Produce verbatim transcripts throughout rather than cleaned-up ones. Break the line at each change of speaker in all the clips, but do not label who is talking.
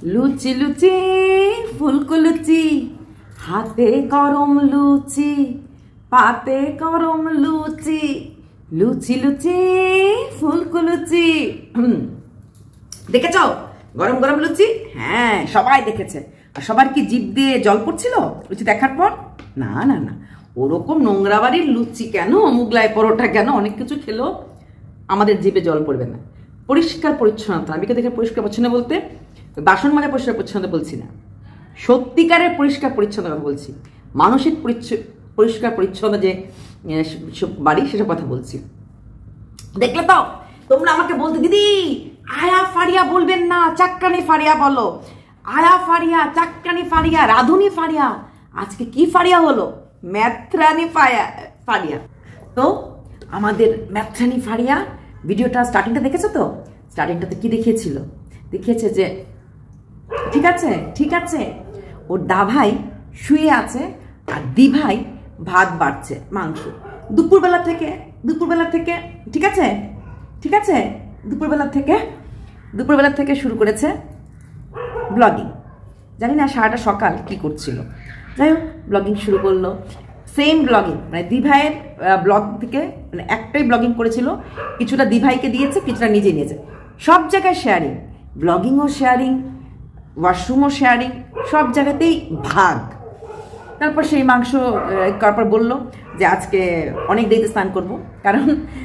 লুচি লুচি ফুলকো লুচি, হাতে গরম লুচি, পাতে গরম লুচি, লুচি লুচি ফুলকো লুচি। দেখেছ গরম গরম লুচি? হ্যাঁ, সবাই দেখেছে। আর সবার কি জিভ দিয়ে জল পড়ছিল লুচি দেখার পর? না না না, ওরকম নোংরা বাড়ির লুচি কেন, মুগলাই পরোটা কেন, অনেক কিছু খেলো আমাদের জিভে জল পড়বে না। পরিষ্কার পরিচ্ছন্নতা, আমি দেখে পরিষ্কার পরিচ্ছন্ন বলতে বাসন মাজা পরিষ্কার পরিচ্ছন্ন বলছি না, সত্যিকারের পরিষ্কার পরিচ্ছন্নতা বলছি। মানসিক পরিষ্কার পরিচ্ছন্ন যে বাড়ি সেসব কথা বলছি। দেখলে তো তোমরা আমাকে বলতে, দিদি আয়া ফারিয়া বলবেন না, চাক্কানি ফারিয়া বলো। আয়া ফারিয়া, চাক্কানি ফারিয়া, রাধুনি ফারিয়া, আজকে কি ফারিয়া হলো? ম্যাথরানি ফারিয়া ফারিয়া তো আমাদের ম্যাথরানি ফারিয়া ভিডিওটা স্টার্টিংটা দেখেছো তো? স্টার্টিংটাতে কি দেখিয়েছিল? দেখিয়েছে যে ঠিক আছে ঠিক আছে ওর দাভাই শুয়ে আছে আর দিভাই ভাত বাড়ছে, মাংস দুপুরবেলা থেকে দুপুরবেলা থেকে ঠিক আছে ঠিক আছে দুপুরবেলা থেকে দুপুরবেলা থেকে শুরু করেছে ব্লগিং। জানি না সারাটা সকাল কি করছিল, যাই হোক ব্লগিং শুরু করলো। সেম ব্লগিং, মানে দিভাইয়ের ব্লগ থেকে মানে একটাই ব্লগিং করেছিল, কিছুটা দিভাইকে দিয়েছে, কিছুটা নিজে নিয়েছে। সব জায়গায় শেয়ারিং, ব্লগিংও শেয়ারিং, ওয়াশরুমও শেয়ারিং, সব জায়গাতেই ভাগ। তারপর সেই মাংস করার পর বললো যে আজকে অনেক দেরিতে স্নান করবো, কারণ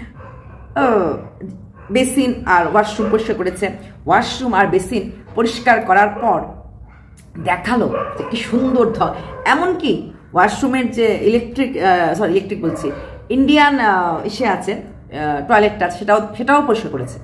বেসিন আর ওয়াশরুম পরিষ্কার করেছে। ওয়াশরুম আর বেসিন পরিষ্কার করার পর দেখালো যে কি সুন্দর ধ, এমনকি ওয়াশরুমের যে ইলেকট্রিক সরি ইলেকট্রিক বলছি ইন্ডিয়ান ইসে আছে টয়লেটটা, সেটাও সেটাও পরিষ্কার করেছে।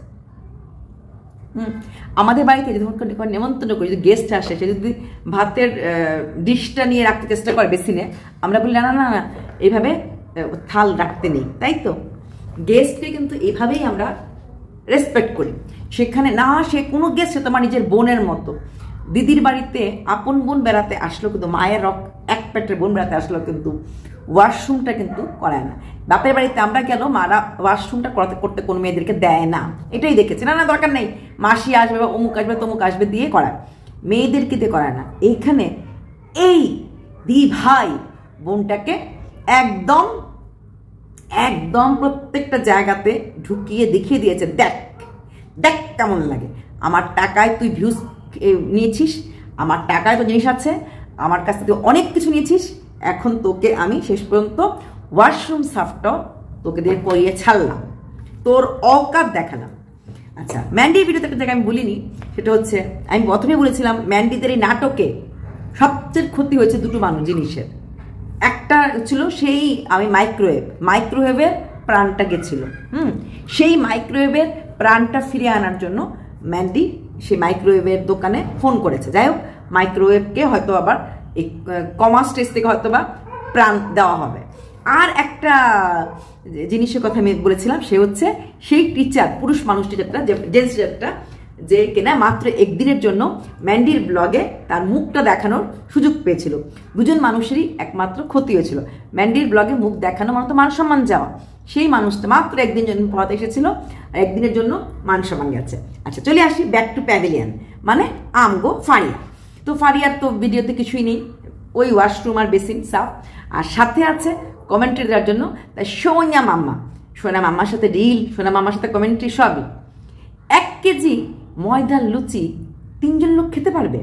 হুম, আমাদের বাড়িতে যখন নেমন্তন্ন করি, যদি গেস্ট আসে, সে যদি ভাতের ডিশটা নিয়ে রাখতে চেষ্টা করে বেসিনে, আমরা বলি না না না এইভাবে থাল রাখতে নেই, তাই তো? গেস্টকে কিন্তু এইভাবেই আমরা রেসপেক্ট করি। সেখানে না সে কোনো গেস্ট, সে তোমার নিজের বোনের মতো। দিদির বাড়িতে আপন বোন বেড়াতে আসলো, কিন্তু মায়ের রক এক পেটের বোন বেড়াতে আসলো, কিন্তু ওয়াশরুমটা কিন্তু করায় না। বাপের বাড়িতে আমরা গেল, মারা ওয়াশরুমটা করাতে করতে কোনো মেয়েদেরকে দেয় না, এটাই দেখেছি। না না দরকার নেই, মাসি আসবে বা অমুক আসবে তমুক আসবে দিয়ে করায়, মেয়েদেরকে দিয়ে করায় না। এইখানে এই দি ভাই বোনটাকে একদম একদম প্রত্যেকটা জায়গাতে ঢুকিয়ে দেখিয়ে দিয়েছে, দেখ দেখ কেমন লাগে, আমার টাকায় তুই ভিউজ নিয়েছিস, আমার টাকায় তো জিনিস আছে, আমার কাছ থেকে অনেক কিছু নিয়েছিস, এখন তোকে আমি শেষ পর্যন্ত ওয়াশরুম সাফটাও তোকে দিয়ে করিয়ে ছাড়লাম, তোর অকাত দেখালাম। আচ্ছা, ম্যান্ডির ভিডিওতে একটা জায়গায় আমি বলিনি, সেটা হচ্ছে আমি প্রথমে বলেছিলাম ম্যান্ডিদের এই নাটকে সবচেয়ে ক্ষতি হয়েছে দুটো মানুষ জিনিসের। একটা ছিল সেই আমি মাইক্রোওয়েভ মাইক্রোওয়েভের প্রাণটা গেছিল। হুম, সেই মাইক্রোওয়েভের প্রাণটা ফিরিয়ে আনার জন্য ম্যান্ডি সেই মাইক্রোওয়েভের দোকানে ফোন করেছে। যাই হোক, মাইক্রোওয়েভকে হয়তো আবার এই কমা স্টেজ থেকে হয়তো বা প্রাণ দেওয়া হবে। আর একটা জিনিসের কথা আমি বলেছিলাম, সে হচ্ছে সেই টিচার, পুরুষ মানুষ টিচারটা, যে জেন্টস টিচারটা, যে কিনা মাত্র একদিনের জন্য ম্যান্ডির ব্লগে তার মুখটা দেখানোর সুযোগ পেয়েছিল। দুজন মানুষেরই একমাত্র ক্ষতি হয়েছিল। ম্যান্ডির ব্লগে মুখ দেখানো মানে তো মান সম্মান যাওয়া, সেই মানুষটা মাত্র একদিন জন্য পড়াতে এসেছিল, আর একদিনের জন্য মান সম্মান গেছে। আচ্ছা, চলে আসি ব্যাক টু প্যাভিলিয়ন, মানে আমগো ফারিয়া। তো ফারিয়ার তো ভিডিওতে কিছুই নেই, ওই ওয়াশরুম আর বেসিন সাফ, আর সাথে আছে কমেন্ট্রি দেওয়ার জন্য তাই সোনিয়া মাম্মা। সোনা মাম্মার সাথে রিল, সোনা মাম্মার সাথে কমেন্ট্রি, সবই। এক কেজি ময়দার লুচি তিনজন লোক খেতে পারবে?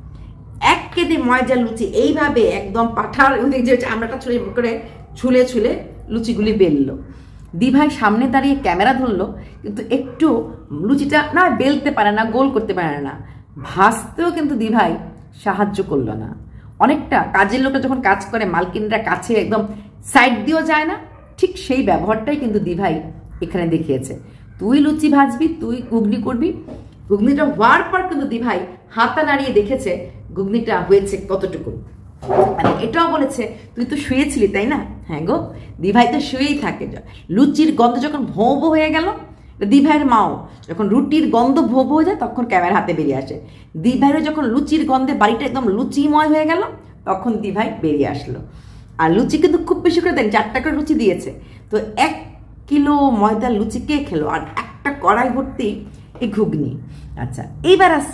এক কেজি ময়দার লুচি এইভাবে একদম পাঠার আমরাটা ছুলে করে ছুলে ছুলে লুচিগুলি বেললো। দিভাই সামনে দাঁড়িয়ে ক্যামেরা ধরলো, কিন্তু একটু লুচিটা না বেলতে পারে না, গোল করতে পারে না, ভাজতেও কিন্তু দিভাই সাহায্য করলো না। অনেকটা কাজের লোকটা যখন কাজ করে মালকিনরা কাছে একদম সাইড দিয়েও যায় না, ঠিক সেই ব্যবহারটাই কিন্তু দিভাই এখানে দেখিয়েছে। তুই লুচি ভাজবি, তুই ঘুগনি করবি, ঘুগনিটা হওয়ার পর কিন্তু দিভাই হাতা নাড়িয়ে দেখেছে ঘুগনিটা হয়েছে কতটুকু। মানে এটাও বলেছে তুই তো শুয়েছিলি তাই না? হ্যাঁ গো, দিভাই তো শুয়েই থাকে। লুচির গন্ধ যখন ভোঁ ভো হয়ে গেল, দিভাইয়ের মাও যখন রুটির গন্ধ ভো ভো হয়ে যায় তখন ক্যামেরা হাতে বেরিয়ে আসে। দিভাইয়ের যখন লুচির গন্ধে বাড়িটা একদম লুচিময় হয়ে গেল, তখন দিভাই বেরিয়ে আসলো। আর লুচি কিন্তু খুব বেশি করে দেন, চারটা করে লুচি দিয়েছে। তো এক কিলো ময়দার লুচি কে খেলো? আর একটা কড়াই ভর্তি এই ঘুগনি। আচ্ছা, এইবার আসছি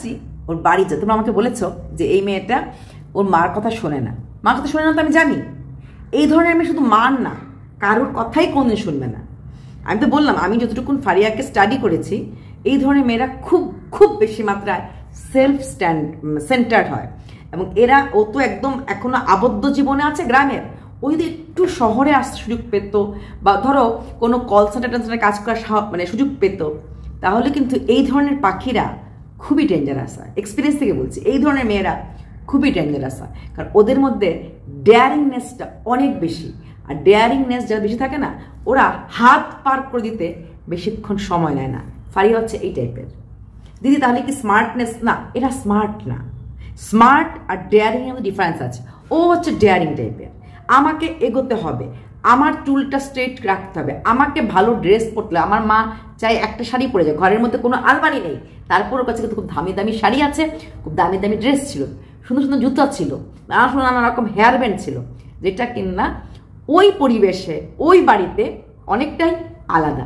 ওর বাড়ি যা, তোমরা আমাকে বলেছো যে এই মেয়েটা ওর মার কথা শোনে না। মার কথা শোনে না তো আমি জানি। এই ধরনের মেয়ে শুধু মার না, কারোর কথাই কোনদিন শুনবে না। আমি তো বললাম, আমি যতটুকুন ফারিয়াকে স্টাডি করেছি, এই ধরনের মেয়েরা খুব খুব বেশি মাত্রায় সেলফ স্ট্যান্ড সেন্টার্ড হয়। এবং এরা, ও তো একদম এখনো আবদ্ধ জীবনে আছে গ্রামের, ও যদি একটু শহরে আসতে সুযোগ পেত, বা ধরো কোনো কল সেন্টার টেন্টারে কাজ করার মানে সুযোগ পেত, তাহলে কিন্তু এই ধরনের পাখিরা খুবই ডেঞ্জারাস হয়। এক্সপিরিয়েন্স থেকে বলছি, এই ধরনের মেয়েরা খুবই ডেঞ্জারাস হয়, কারণ ওদের মধ্যে ডেয়ারিংনেসটা অনেক বেশি। আর ডেয়ারিংনেস যারা বেশি থাকে না, ওরা হাত পার করে দিতে বেশিক্ষণ সময় নেয় না। ফারিয়া হচ্ছে এই টাইপের। দিদি তাহলে কি স্মার্টনেস? না, এরা স্মার্ট না। স্মার্ট আর ডেয়ারিং এর মধ্যে ডিফারেন্স আছে। ও হচ্ছে ডেয়ারিং টাইপের, আমাকে এগোতে হবে, আমার চুলটা স্ট্রেট রাখতে হবে, আমাকে ভালো ড্রেস পরতে। আমার মা চাই একটা শাড়ি পরে যায়, ঘরের মধ্যে কোনো আলমারি নেই, তারপর ওর কাছে কিন্তু খুব দামি দামি শাড়ি আছে, খুব দামি দামি ড্রেস ছিল, সুন্দর সুন্দর জুতো ছিল, নানা সুন্দর নানা রকম হেয়ার ব্যান্ড ছিল, যেটা কিনা ওই পরিবেশে ওই বাড়িতে অনেকটাই আলাদা।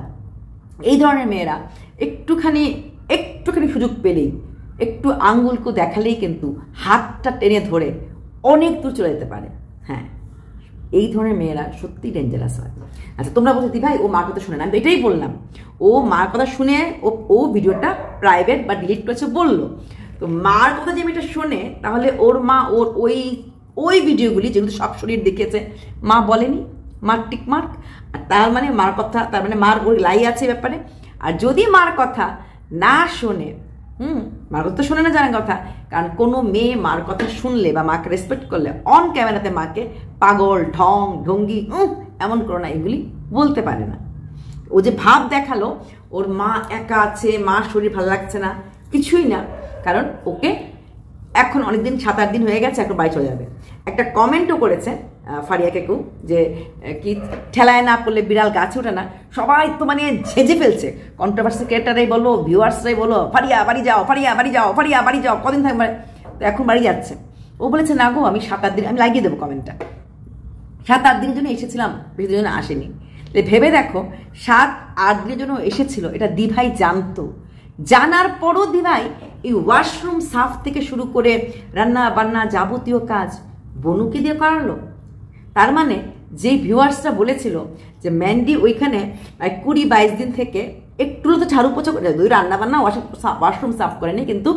এই ধরনের মেয়েরা একটুখানি একটুখানি সুযোগ পেলেই, একটু আঙ্গুলকে দেখালেই কিন্তু হাতটা টেনে ধরে অনেক দূর চলে যেতে পারে। হ্যাঁ, এই ধরনের মেয়েরা সত্যি ডেঞ্জারাস হয়। আচ্ছা, তোমরা বলছো দি ভাই ও মার কথা শুনে না, আমি এটাই বললাম, ও মার কথা শুনে ও ও ভিডিওটা প্রাইভেট বা ডিলিট করেছে বললো। তো মার কথা যে মেয়েটা শোনে, তাহলে ওর মা ওর ওই ওই ভিডিওগুলি যেগুলো সব শরীর দেখেছে, মা বলেনি, মার টিক মার্ক। আর তার মানে মার কথা, তার মানে মার ওই লাই আছে ব্যাপারে। আর যদি মার কথা না শোনে, হুম মার কথা তো শোনে না জানার কথা, কারণ কোনো মেয়ে মার কথা শুনলে বা মাকে রেসপেক্ট করলে অন ক্যামেরাতে মাকে পাগল, ঢং, ঢঙ্গি, এমন করো না, এগুলি বলতে পারে না। ও যে ভাব দেখালো ওর মা একা আছে, মার শরীর ভালো লাগছে না, কিছুই না, কারণ ওকে এখন অনেকদিন, সাত আট দিন হয়ে গেছে, এখন বাড়ি চলে যাবে। একটা কমেন্টও করেছে ফারিয়াকে কেউ, যে কি ঠেলায় না পড়লে বিড়াল গাছে ওঠে না। সবাই তো মানে ঝেঁঝে ফেলছে, কন্ট্রোভার্সি ক্রিয়েটারাই বলো, ভিউয়ার্সরাই বলো, ফারিয়া বাড়ি যাও, ফারিয়া বাড়ি যাও, ফারিয়া বাড়ি যাও, কদিন থাকবে। তো এখন বাড়ি যাচ্ছে। ও বলেছে না গো, আমি সাত আট দিন, আমি লাগিয়ে দেবো কমেন্টটা, সাত আট দিনের জন্য এসেছিলাম, বেশি দিনের জন্য আসেনি। ভেবে দেখো, সাত আট দিনের জন্য এসেছিল, এটা দিভাই জানতো। জানার পরও দিভাই এই ওয়াশরুম সাফ থেকে শুরু করে রান্না বান্না যাবতীয় কাজ বনুকে দিয়ে করালো। তার মানে যে ভিউয়ার্সরা বলেছিল যে ম্যান্ডি ওইখানে কুড়ি বাইশ দিন থেকে একটু তো ঝাড়ু পোছা করে, দুই রান্না বান্না ওয়াশরুম সাফ করেনি, কিন্তু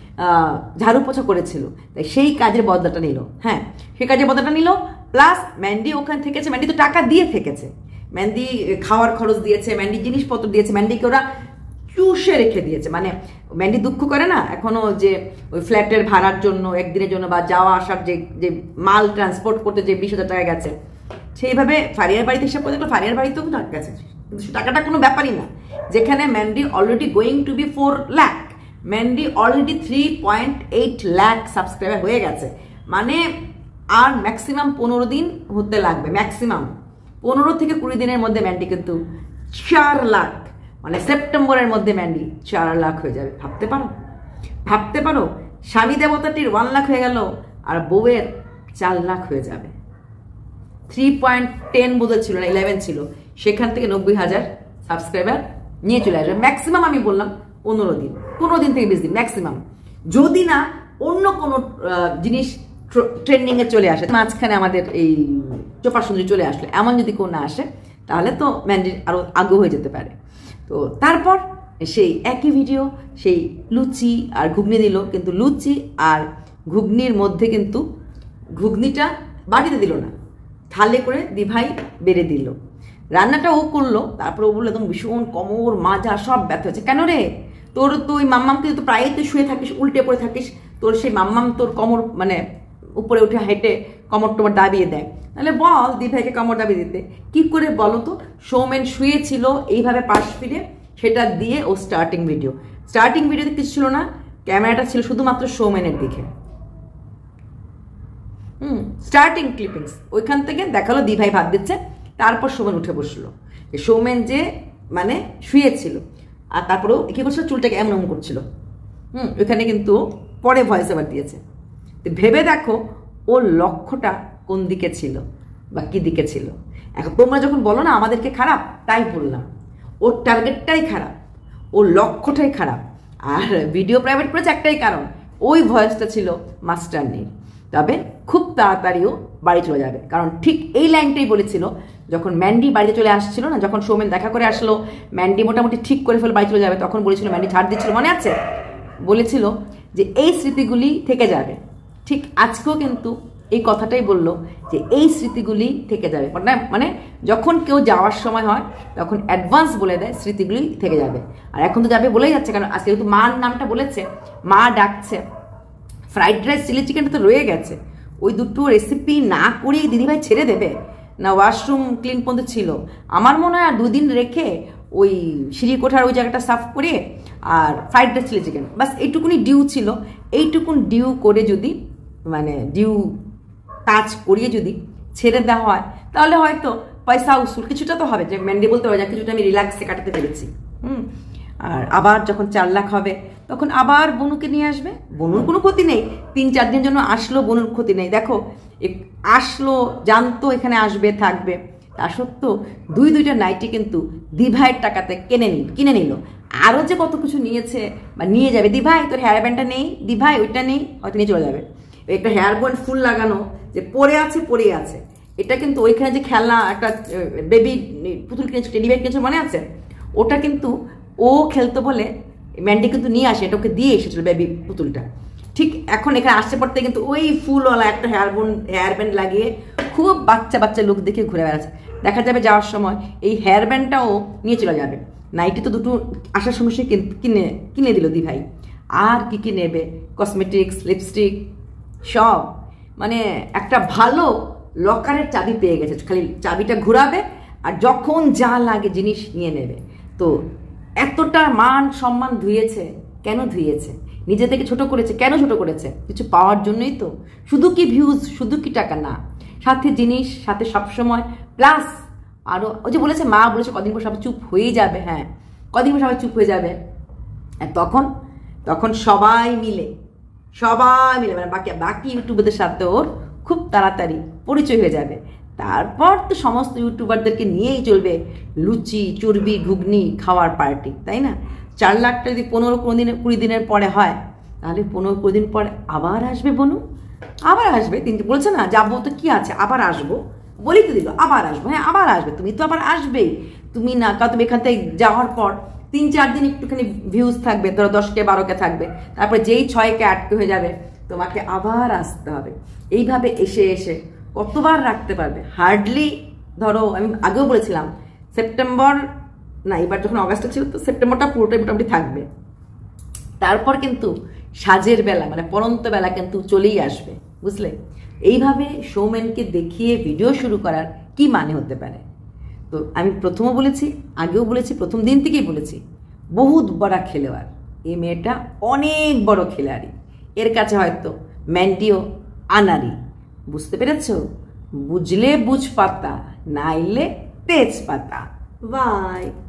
ঝাড়ু পোছা করেছিল, তাই সেই কাজের বদলাটা নিল। হ্যাঁ, সেই কাজের বদলাটা নিল। প্লাস ম্যান্ডি ওখানে থেকেছে, ম্যান্ডি তো টাকা দিয়ে থেকেছে, ম্যান্ডি খাওয়ার খরচ দিয়েছে, ম্যান্ডি জিনিসপত্র দিয়েছে, ম্যান্ডিকে ওরা চুষে রেখে দিয়েছে। মানে ম্যান্ডি দুঃখ করে না এখনো, যে ওই ফ্ল্যাটের ভাড়ার জন্য একদিনের জন্য বা যাওয়া আসার যে যে মাল ট্রান্সপোর্ট করতে যে বিশ হাজার টাকা গেছে, সেইভাবে ফারিয়ার বাড়িতে হিসাব করে দেখলো ফারিয়ার বাড়িতেও কিন্তু টাকা গেছে, কিন্তু টাকাটা কোনো ব্যাপারই না। যেখানে Mandy already going to be four lakh, Mandy already three point eight lakh subscriber হয়ে গেছে। মানে আর ম্যাক্সিমাম পনেরো দিন হতে লাগবে, ম্যাক্সিমাম পনেরো থেকে কুড়ি দিনের মধ্যে ম্যান্ডি কিন্তু চার লাখ, মানে সেপ্টেম্বরের মধ্যে ম্যান্ডি চার লাখ হয়ে যাবে। ভাবতে পারো, ভাবতে পারো, স্বামী দেবতাটির ওয়ান লাখ হয়ে গেল, আর বউয়ের চার লাখ হয়ে যাবে। থ্রি পয়েন্ট টেন বোধহয় ছিল না, ইলেভেন ছিল, সেখান থেকে নব্বই হাজার সাবস্ক্রাইবার নিয়ে চলে আসবে। ম্যাক্সিমাম আমি বললাম পনেরো দিন, পনেরো দিন থেকে বিশ দিন ম্যাক্সিমাম, যদি না অন্য কোনো জিনিস ট্রেন্ডিং এ চলে আসে, মাঝখানে আমাদের এই চোপা সুন্দরী চলে আসলে, এমন যদি কোনো না আসে, তাহলে তো ম্যান্ডি আরো আগে হয়ে যেতে পারে। তো তারপর সেই একই ভিডিও, সেই লুচি আর ঘুগনি দিল, কিন্তু লুচি আর ঘুগনির মধ্যে কিন্তু ঘুগনিটা বাটিতে দিল না, থালে করে দিভাই বেড়ে দিল। রান্নাটা ও করলো, তারপর ও বললো একদম ভীষণ কোমর মাজা সব ব্যথা হচ্ছে। কেন রে, তোর তো ওই মাম্মামকে তো প্রায়ই তুই শুয়ে থাকিস, উল্টে পড়ে থাকিস, তোর সেই মাম্মাম তোর কোমর মানে উপরে উঠে হেঁটে কোমর টোমর দাবিয়ে দেয়, তাহলে বল দিভাইকে কোমর দাবিয়ে দিতে। কি করে বলো তো? সৌমেন শুয়েছিল এইভাবে পাশ ফিরে, সেটা দিয়ে ও স্টার্টিং ভিডিও, স্টার্টিং ভিডিওতে কিছু ছিল না, ক্যামেরাটা ছিল শুধুমাত্র সৌমেনের দিকে। হুম স্টার্টিং ক্লিপিংস ওইখান থেকে দেখালো দিভাই ভাত দিচ্ছে, তারপর সৌমেন উঠে বসলো। সৌমেন যে মানে শুয়েছিল, আর তারপরেও কি করছিল, চুলটাকে এমন এমন করছিল। হুম ওইখানে কিন্তু পরে ভয়েস ওভার দিয়েছে। ভেবে দেখো ওর লক্ষ্যটা কোন দিকে ছিল বা কি দিকে ছিল। এখন তোমরা যখন বলো না আমাদেরকে খারাপ, তাই বললাম, ওর টার্গেটটাই খারাপ, ওর লক্ষ্যটাই খারাপ। আর ভিডিও প্রাইভেট করেছে একটাই কারণ, ওই ভয়েসটা ছিল মাস্টারনির। তবে খুব তাড়াতাড়িও বাড়ি চলে যাবে, কারণ ঠিক এই লাইনটাই বলেছিল যখন ম্যান্ডি বাড়িতে চলে আসছিল না, যখন সৌমেন দেখা করে আসলো, ম্যান্ডি মোটামুটি ঠিক করে ফেলে বাড়ি চলে যাবে, তখন বলেছিল, ম্যান্ডি ছাড় দিচ্ছিল মনে আছে, বলেছিল যে এই স্মৃতিগুলি থেকে যাবে। ঠিক আজকেও কিন্তু এই কথাটাই বললো যে এই স্মৃতিগুলি থেকে যাবে, মানে মানে যখন কেউ যাওয়ার সময় হয় তখন অ্যাডভান্স বলে দেয় স্মৃতিগুলি থেকে যাবে। আর এখন তো যাবে বলেই যাচ্ছে, কারণ আজকে যেহেতু মার নামটা বলেছে, মা ডাকছে, ফ্রাইড রাইস চিলি চিকেনটা তো রয়ে গেছে, ওই দুটো রেসিপি না করেই দিদিভাই ছেড়ে দেবে না? ওয়াশরুম ক্লিন পর্যন্ত ছিল, আমার মনে হয় আর দুদিন রেখে ওই সিঁড়ি কোঠার ওই জায়গাটা সাফ করে আর ফ্রাইড রাইস চিলি চিকেন, বাস এইটুকুনি ডিউ ছিল, এইটুকুন ডিউ করে যদি মানে ডিউ কাজ করিয়ে যদি ছেড়ে দেওয়া হয় তাহলে হয়তো পয়সা উসুল কিছুটা তো হবে, যে ম্যান্ডি বলতে হবে যা কিছুটা আমি রিল্যাক্সে কাটাতে পেরেছি। হুম আর আবার যখন চার লাখ হবে তখন আবার বনুকে নিয়ে আসবে, বনুর কোনো ক্ষতি নেই, তিন চার দিনের জন্য আসলো, বনুর ক্ষতি নেই। দেখো আসলো, জানতো এখানে আসবে থাকবে, তা সত্ত্বেও দুই দুইটা নাইটি কিন্তু দিভাইয়ের টাকাতে কিনে নিল কিনে নিল আরও যে কত কিছু নিয়েছে বা নিয়ে যাবে, দিভাই তোর হেয়ার ব্যান্ডটা নেই, দিভাই ওইটা নেই, হয়তো নিয়ে চলে যাবে। একটা হেয়ার ব্যান্ড ফুল লাগানো যে পরে আছে পরে আছে, এটা কিন্তু ওইখানে যে খেলনা একটা বেবি পুতুল কিনেছে, টেডি বেয়ার কিনেছে মনে আছে, ওটা কিন্তু ও খেলতো বলে ম্যান্ডি কিন্তু নিয়ে আসে, এটা ওকে দিয়ে এসেছিল বেবি পুতুলটা। ঠিক এখন এখানে আসতে পড়তে কিন্তু ওই ফুলওয়ালা একটা হেয়ার ব্যান্ড হেয়ার ব্যান্ড লাগিয়ে খুব বাচ্চা বাচ্চা লোক দেখে ঘুরে বেড়াচ্ছে, দেখা যাবে যাওয়ার সময় এই হেয়ার ব্যান্ডটাও নিয়ে চলে যাবে। নাইটি তো দুটো আসার সময় সে কিনে কিনে দিল দি ভাই, আর কি কি নেবে, কসমেটিক্স, লিপস্টিক সব, মানে একটা ভালো লকারের চাবি পেয়ে গেছে, খালি চাবিটা ঘুরাবে আর যখন যা লাগে জিনিস নিয়ে নেবে। তো এতটা মান সম্মান ধুয়েছে, কেন ধুয়েছে? নিজে থেকে ছোট করেছে, কেন ছোট করেছে? কিছু পাওয়ার জন্যই তো, শুধু কি ভিউজ, শুধু কি টাকা না, সাথে জিনিস, সাথে সবসময় প্লাস আরও ওই যে বলেছে, মা বলেছে কদিন পর সবাই চুপ হয়ে যাবে, হ্যাঁ কদিন পর সবাই চুপ হয়ে যাবে, আর তখন তখন সবাই মিলে সবাই মিলে মানে বাকি বাকি ইউটিউবারদের সাথে ওর খুব তাড়াতাড়ি পরিচয় হয়ে যাবে। তারপর তো সমস্ত ইউটিউবারদেরকে নিয়েই চলবে লুচি চর্বি ঘুগনি খাওয়ার পার্টি, তাই না? চার লাখটা যদি পনেরো কুড়ি দিনের কুড়ি দিনের পরে হয় তাহলে পনেরো কুড়ি দিন পরে আবার আসবে বনু, আবার আসবে, তিনটে বলছে না যাবো তো কি আছে, আবার আসবো বলেই তো দিল, আবার আসবো, হ্যাঁ আবার আসবে, তুমি তো আবার আসবেই, তুমি না কারণ তুমি এখান থেকে যাওয়ার পর তিন চার দিন একটুখানি ভিউজ থাকবে, ধরো দশকে বারোকে থাকবে, তারপরে যেই ছয়কে আটকে হয়ে যাবে তোমাকে আবার আসতে হবে। এইভাবে এসে এসে কতবার রাখতে পারবে? হার্ডলি ধরো আমি আগেও বলেছিলাম সেপ্টেম্বর না, এবার যখন অগাস্টে ছিল তো সেপ্টেম্বরটা পুরোটাই মোটামুটি থাকবে, তারপর কিন্তু সাজের বেলা মানে পরন্ত বেলা কিন্তু চলেই আসবে, বুঝলে? এইভাবে শোম্যানকে দেখিয়ে ভিডিও শুরু করার কি মানে হতে পারে? তো আমি প্রথমও বলেছি, আগেও বলেছি, প্রথম দিন থেকেই বলেছি, বহুত বড় খেলোয়াড় এই মেয়েটা, অনেক বড় খেলোয়াড়ি, এর কাছে হয়তো ম্যান্ডিও আনারি, বুঝতে পেরেছ? বুঝলে বুঝ পাতা, নাইলে তেজপাতা। বাই।